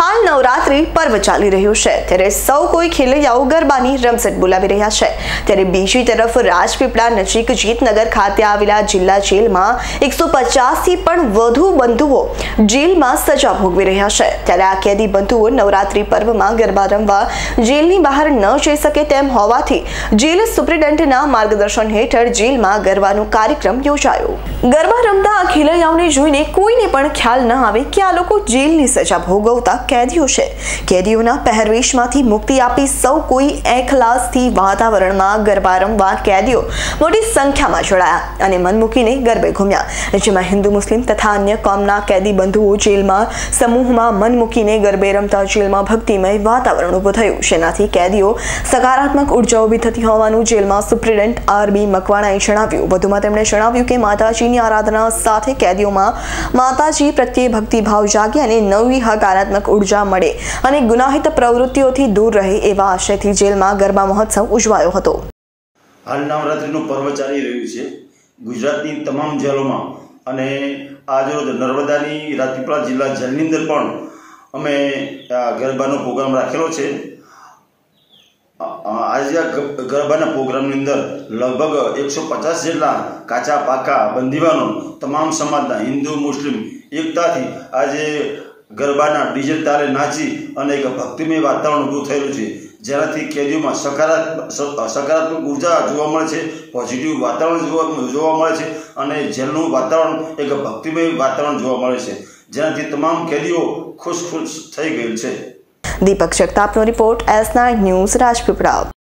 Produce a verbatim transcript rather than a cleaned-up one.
હાલ નવરાત્રી પર્વ ચાલી રહ્યું છે ત્યારે સૌ કોઈ ખેલૈયાઓ ગરબાની રમઝટ બોલાવી રહ્યા છે ત્યારે બીજી તરફ રાજપીપળા નજીક જીતનગર ખાતે આવેલા જિલ્લા જેલમાં એકસો પચાસ થી પણ વધુ બંધુઓ જેલમાં સજા ભોગવી રહ્યા છે ત્યારે આ કેદી બંધુઓ નવરાત્રી પર્વમાં ગરબા રમવા જેલની બહાર ન જઈ શકે તેમ હોવાથી જેલ સુપ્રિન્ટેન્ડન્ટના માર્ગદર્શન હેઠળ જેલમાં ગરબાનો કાર્યક્રમ યોજાયો। ગરબા રમતા આ ખેલૈયાઓને જોઈને કોઈને પણ ખ્યાલ ન આવે કે આ લોકો જેલની સજા ભોગવતા कैदियों है। कैदियों पहरवेशमांथी मुक्ति आपी सौ कोई एखलासथी वातावरणमां गरबा रमवा कैदियों मोटी संख्यामां जोड़ाया अने मन मूकीने गरबे घूम्या। जेमां हिंदू मुस्लिम तथा अन्य कॉमना कैदी बंधुओ जेलमां समूहमां मन मूकीने गरबे रमता जेलमां भक्तिमय वातावरण उभुं थयुं, जेनाथी कैदियों सकारात्मक ऊर्जा उभी थती होवानुं जेलमां सुप्रिन्टेन्डेન્ટ आर बी मकवाणाए जणाव्युं। વધુમાં તેમણે જણાવ્યું કે માતાજીની આરાધના સાથે कैदियोमां माताजी प्रत्ये भक्तिभाव जागे અને નવી હકારાત્મક ऊर्जा મળે અને ગુનાહિત પ્રવૃત્તિઓથી દૂર રહે એવા આશયથી જેલમાં ગરબા મહોત્સવ ઉજવાયો હતો। હાલ નવરાત્રીનું પર્વ ચાલી રહ્યું છે ગુજરાતની તમામ જેલોમાં અને આજરોજ નર્મદાની રાજપીપળા જિલ્લા જેલની અંદર પણ અમે ગરબાનો પ્રોગ્રામ રાખેલો છે। આજે આ ગરબાના પ્રોગ્રામની અંદર લગભગ એકસો પચાસ જેટલા કાચા પાકા બંદીવાનો તમામ સમાજના હિન્દુ મુસ્લિમ એકતાથી આજે ગરબાના ડીજે તાલે નાચી અને એક ભક્તિમય વાતાવરણ ઊભું થયેલું છે, જેનાથી કેદીઓમાં સકારાત્મક સકારાત્મક ઉર્જા જોવા મળે છે, પોઝિટિવ વાતાવરણ જોવા જોવા મળે છે અને જેલનું વાતાવરણ એક ભક્તિમય વાતાવરણ જોવા મળે છે, જેનાથી તમામ કેદીઓ ખુશ ખુશ થઈ ગયેલ છે। દીપક જગતાપનો report, S nine news, Rajpipla.